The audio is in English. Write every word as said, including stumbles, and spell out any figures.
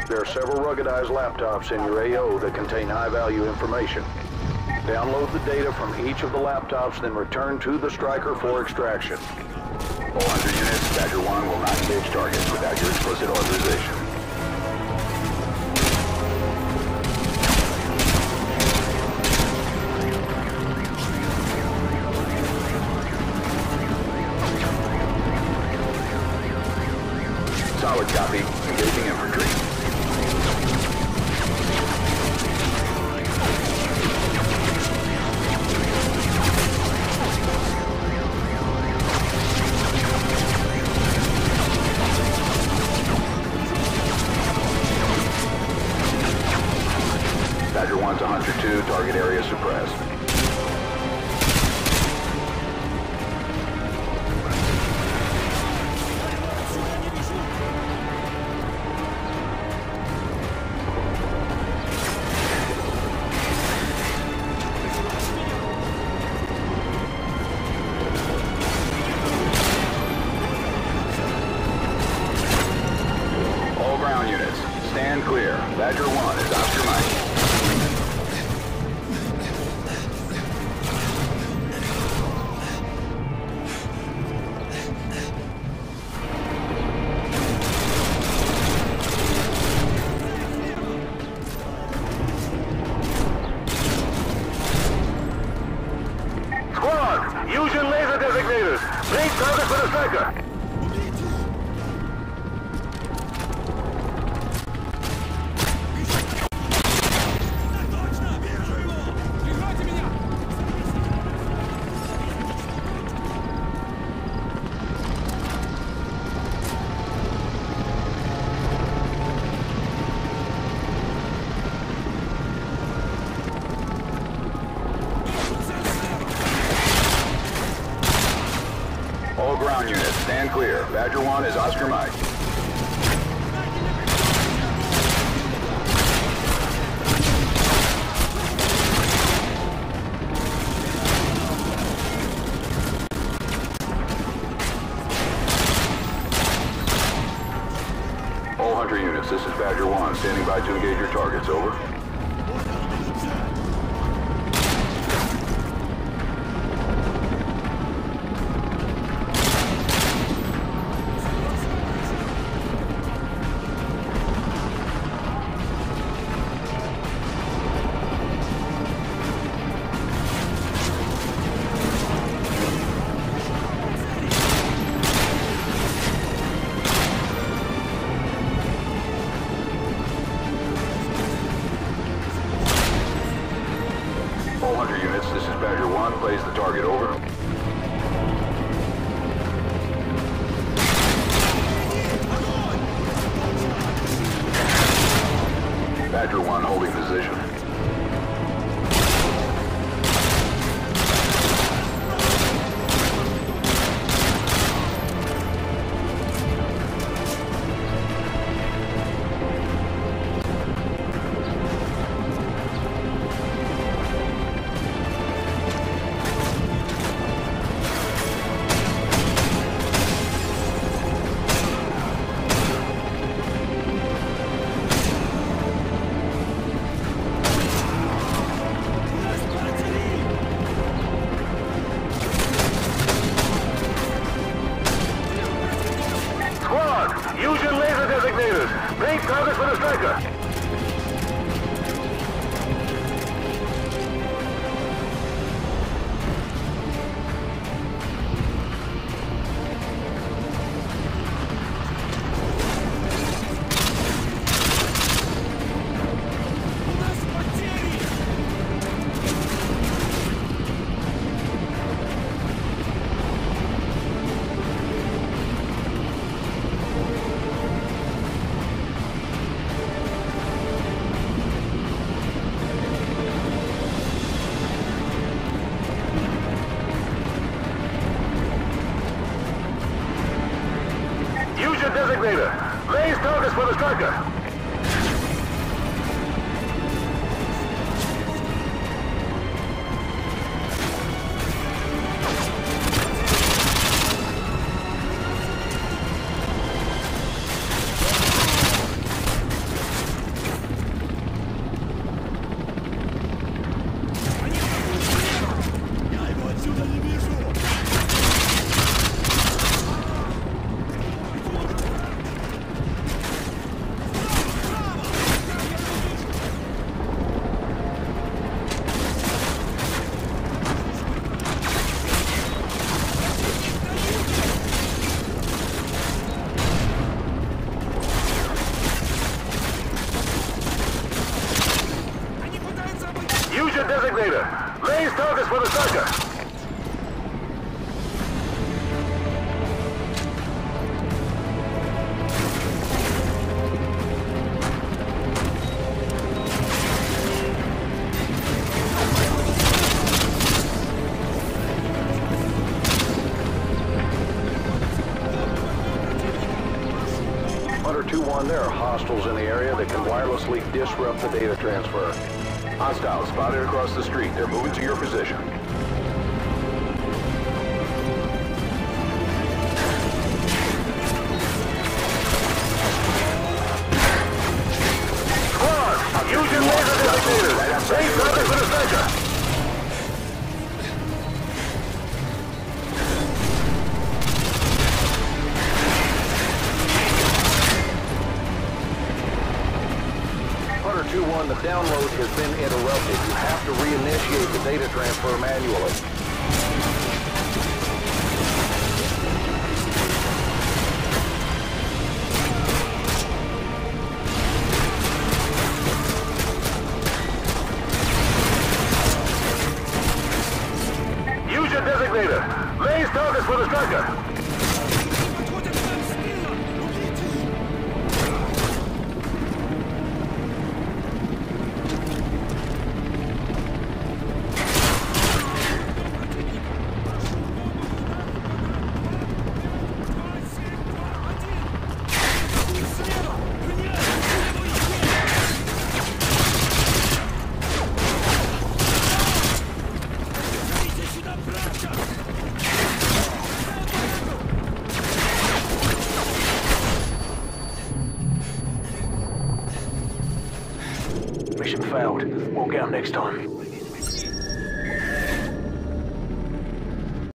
There are several ruggedized laptops in your A O that contain high-value information. Download the data from each of the laptops, then return to the striker for extraction. All hundred units, Badger one will not engage targets without your explicit authorization. Solid copy. Engaging infantry. Badger one to Hunter two, target area suppressed. All ground units, stand clear. Badger one is Oscar Mike. Squad, use your laser designators. Bring target for the striker. All ground units, stand clear. Badger one is Oscar Mike. All Hunter units, this is Badger one, standing by to engage your targets, over. All Hunter units, this is Badger one, plays the target, over. Badger one holding position. Squad, use your laser designators. Bring target for the striker. Use your designator. Raise targets for the striker. Hunter two one, there are hostiles in the area that can wirelessly disrupt the data transfer. Hostiles spotted across the street. They're moving to your position. Squad, use your laser detectors. Raise target for the striker. Hunter two one, the download has been interrupted. You have to reinitiate the data transfer manually. Use your designator. Raise targets for the striker. Mission failed. We'll get them next time.